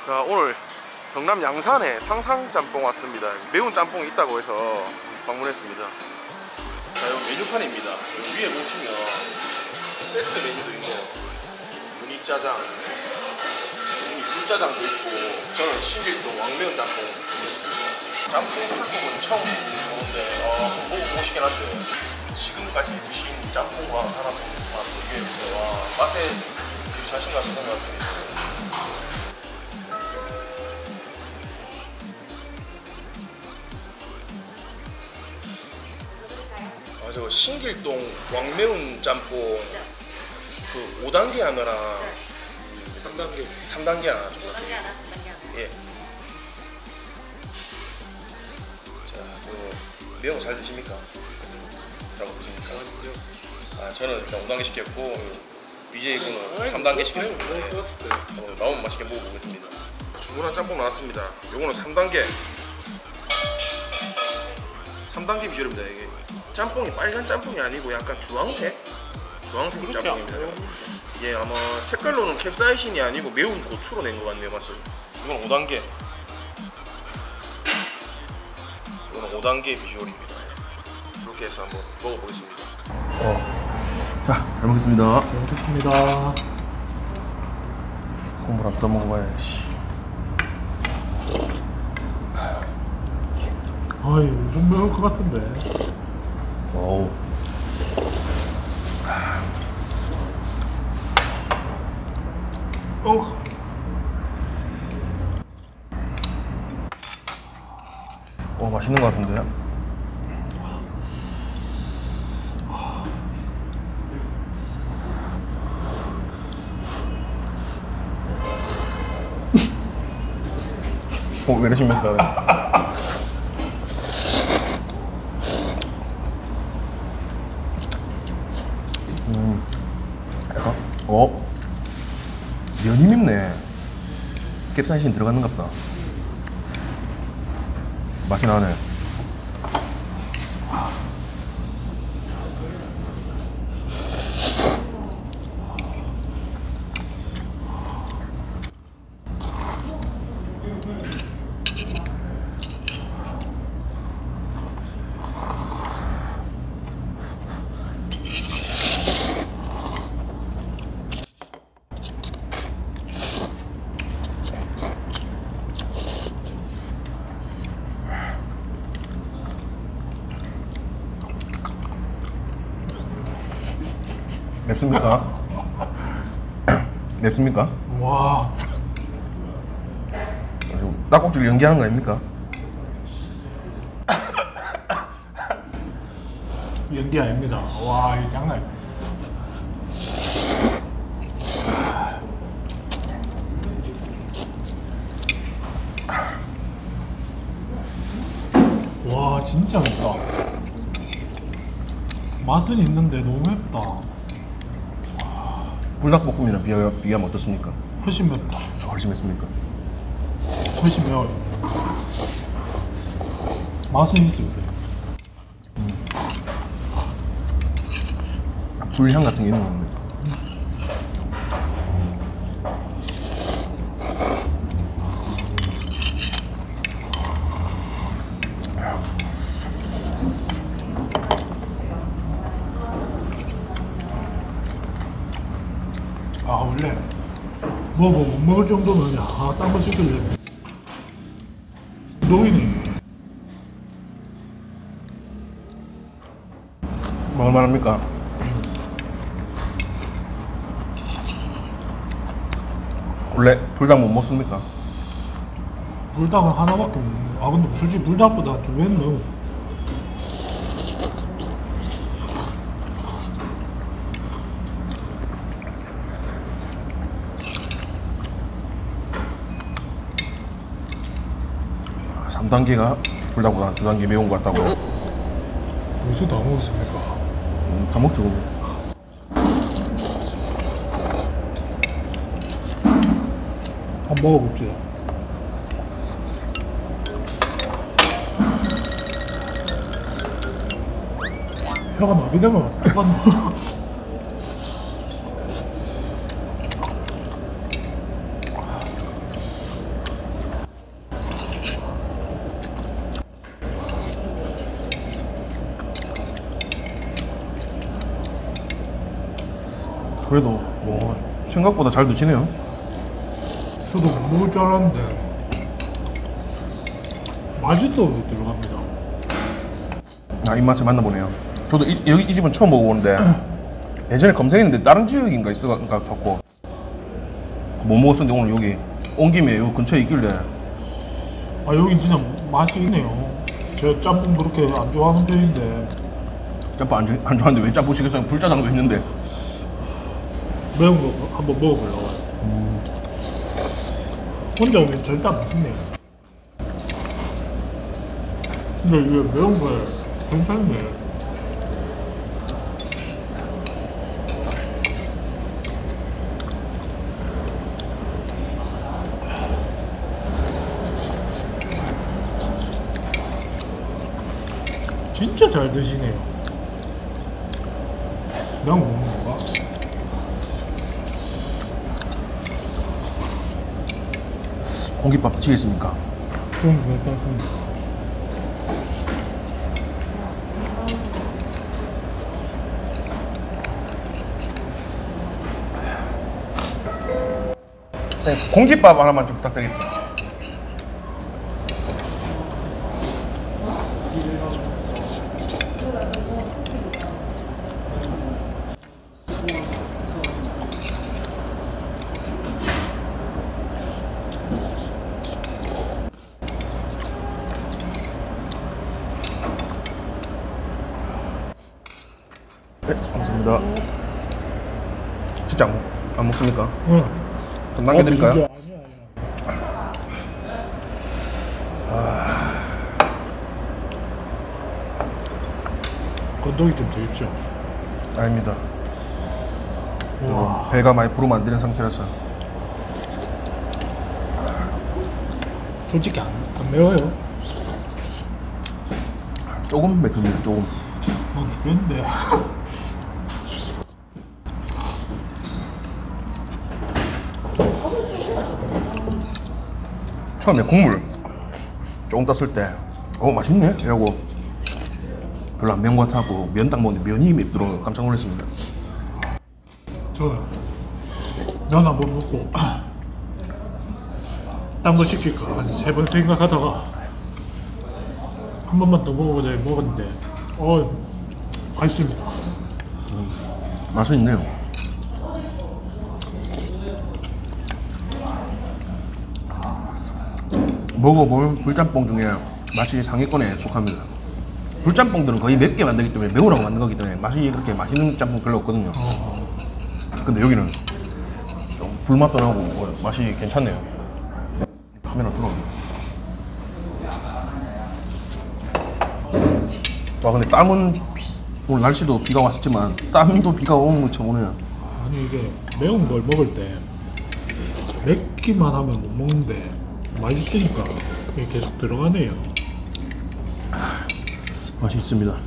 자, 오늘 경남 양산에 상상짬뽕 왔습니다. 매운 짬뽕이 있다고 해서 방문했습니다. 자, 여기 메뉴판입니다. 여기 위에 보시면 세트 메뉴도 있네요. 무늬짜장, 무늬불짜장도 있고, 저는 신길동 왕매운 짬뽕 준비했습니다. 짬뽕 술법은 처음 보는데 보고 보시긴 한데 지금까지 드신 짬뽕과 하나 비교해보세요. 와, 맛에 자신감이 있는 것 같습니다. 저 신길동 왕매운 짬뽕 그 5단계 하나랑 3단계 하나 좀 부탁드리겠습니다. 예. 자, 매운 거 잘 드십니까? 잘 못 드십니까? 아, 저는 일단 5단계 시켰고 BJ분은 3단계 시켰습니다. 나오면 맛있게 먹어보겠습니다. 주문한 짬뽕 나왔습니다. 요거는 3단계 비주얼입니다. 이게 짬뽕이 빨간 짬뽕이 아니고 약간 주황색 짬뽕입니다. 이게 아마 색깔로는 캡사이신이 아니고 매운 고추로 낸 것 같네요. 맛을. 이건 5단계. 이건 5단계 비주얼입니다. 이렇게 해서 한번 먹어보겠습니다. 자, 잘 먹겠습니다. 잘 먹겠습니다. 국물 또 먹어봐야지. 아이, 좀 매울 것 같은데. 와우. 맛있는 것 같은데. 왜 이러십니까? 면이 맵네. 캡사이신 들어갔는갑다. 맛이 나네. 맵습니까? 맵습니까? 와. 딱꼭질 연기하는 거 아닙니까? 연기 아닙니다. 와, 이 장난. 와, 진짜 맵다. 맛은 있는데 너무 맵다. 불닭볶음이랑 비교하면 어떻습니까? 훨씬 맵다. 훨씬 맵습니까? 훨씬 매워요. 맛은 있어요. 불향 같은 게 있는 건데. 아, 원래 뭐 못 먹을 정도면 딴 거 시킬래. 노이네. 먹을만합니까? 원래 불닭 못 먹습니까? 불닭은 하나밖에 없는데. 아, 근데 솔직히 불닭보다 두배는 너무. 아, 3단계가 불닭보다 2단계 매운 것 같다고요? 벌써 다 먹었습니까? 다 먹죠. 한번 먹어봅시다. 혀가 마비된 것 같다. 그래도 생각보다 잘 드시네요. 저도 못 먹을 줄 알았는데 맛있어서 들어갑니다. 아, 입맛에 맞나보네요. 저도 여기 이 집은 처음 먹어보는데 예전에 검색했는데 다른 지역인가 있어가 갖고 못 먹었었는데 오늘 여기 온 김에 요 근처에 있길래. 아 여긴 진짜 맛이 있네요. 저 짬뽕 그렇게 안 좋아하는 편인데 짬뽕 안 좋아하는데 왜 짬뽕 시켰어요? 불짜장도 있는데. 매운 거 한번 먹어보려고. 혼자 오면 절대 안 맛있네요. 근데 이게 매운 거 괜찮네. 진짜 잘 드시네요. 그냥 먹는 건가? 공깃밥 치겠습니까? 좀 괜찮습니다. 네, 공깃밥 하나만 좀 부탁드리겠습니다. 네, 감사합니다. 진짜 안 먹습니까? 응. 좀 남겨드릴까요? 아니야. 건더기 좀 드십시오. 아닙니다. 와. 배가 많이 부르면 안 되는 상태라서. 솔직히 안 매워요. 조금 맵습니다. 조금. 죽겠는데. 처음에 국물 조금 떴을 때 맛있네? 이러고 별로 안 매운 것 같아고 면 딱 먹는데 면이 맵더라고요. 깜짝 놀랐습니다. 저는 면 한 번 먹고 딴 거 시킬까 한 3번 생각하다가 한 번만 더 먹어보자 먹었는데 맛있습니다. 맛은 있네요. 먹어볼 불짬뽕 중에 맛이 상위권에 속합니다. 불짬뽕들은 거의 맵게 만들기 때문에 매우라고 만든 거기 때문에 맛이 그렇게 맛있는 짬뽕 별로 없거든요. 근데 여기는 좀 불맛도 나고 맛이 괜찮네요. 카메라 들어오네. 와, 근데 땀은 오늘 날씨도 비가 왔었지만 땀도 비가 오는 것처럼 오네요. 아니 이게 매운 걸 먹을 때 맵기만 하면 못 먹는데 맛있으니까 이게 계속 들어가네요. 맛이 있습니다. 야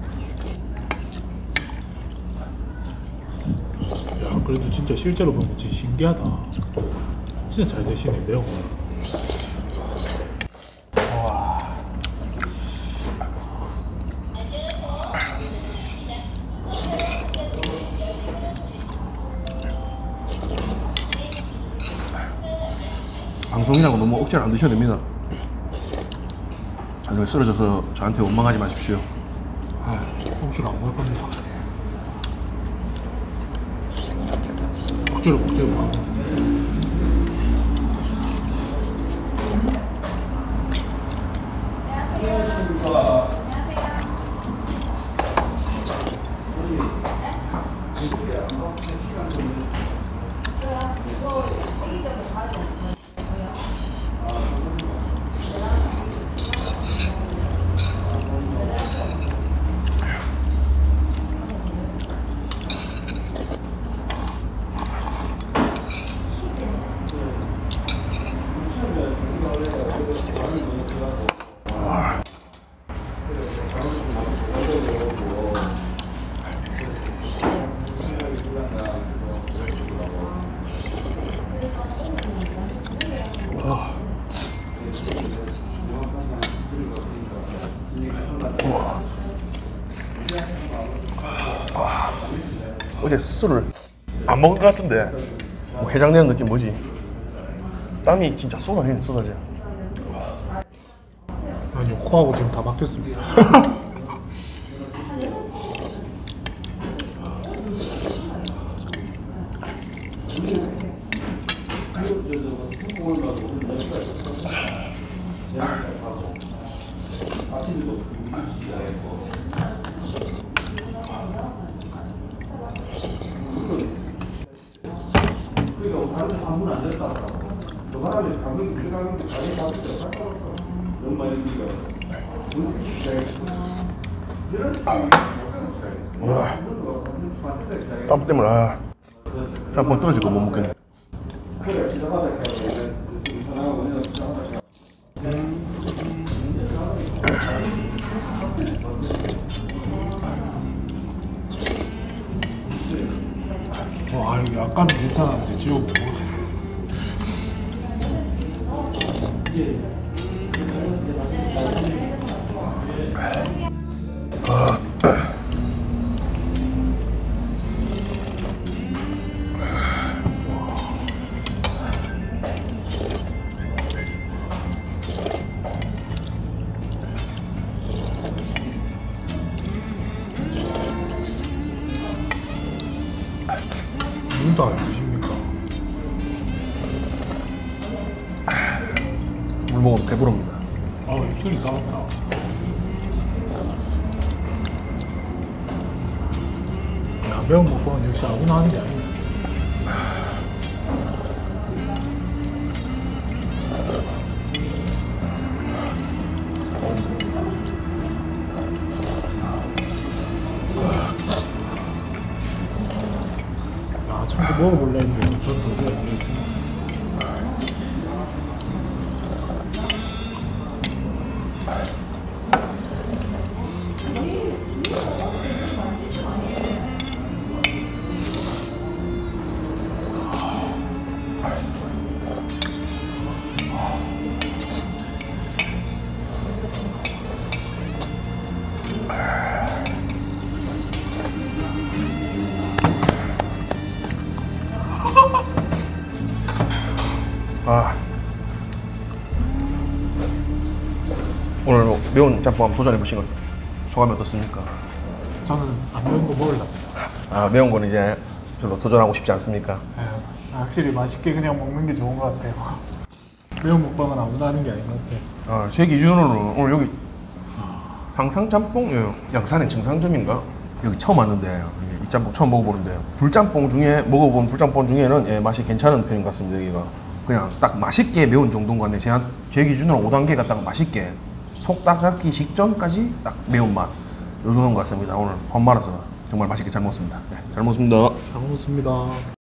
그래도 진짜 실제로 보면 진짜 신기하다. 진짜 잘 드시네 매운 거. 방송이라고 너무 억지로 안 드셔도 됩니다. 나중에 쓰러져서 저한테 원망하지 마십시오. 억지로 안 먹을 겁니다. 억지로 먹지 마. 어제 술을 안 먹은 것 같은데 뭐 해장되는 느낌 뭐지? 땀이 진짜 쏟아지네 쏟아져. 아니요, 코하고 지금 다 막혔습니다. 와, 땀 때문에 짬뽕 떨어지고 못 먹겠네. 이게 약간 괜찮았는데 지금 뭐. 눈도 안 드십니까? 물 먹으면 배부릅니다. 입술이 따갑다. 야, 매운 먹방은 역시 아무나 하는 게 아니네. 참고 먹어볼래 했는데 전 도저히 안 되겠습니다. 오늘 뭐 매운 짬뽕 한번 도전해 보신 건 소감이 어떻습니까? 저는 안 매운 거 먹으려고. 매운 건 이제 별로 도전하고 싶지 않습니까? 확실히 맛있게 그냥 먹는 게 좋은 것 같아요. 매운 먹방은 아무나 하는 게 아닌 것 같아요. 제 기준으로는 오늘 여기 상상짬뽕 양산의 정상점인가? 여기 처음 왔는데 이 짬뽕 처음 먹어보는데 불짬뽕 중에 먹어본 불짬뽕 중에는 맛이 괜찮은 편인 것 같습니다. 여기가 그냥 딱 맛있게 매운 정도인 것 같네요. 제 기준으로 5단계가 딱 맛있게 속 닦기 직전까지 딱 매운맛 요런 것 같습니다. 오늘 밥 말아서 정말 맛있게 잘 먹었습니다. 네, 잘 먹었습니다. 잘 먹었습니다.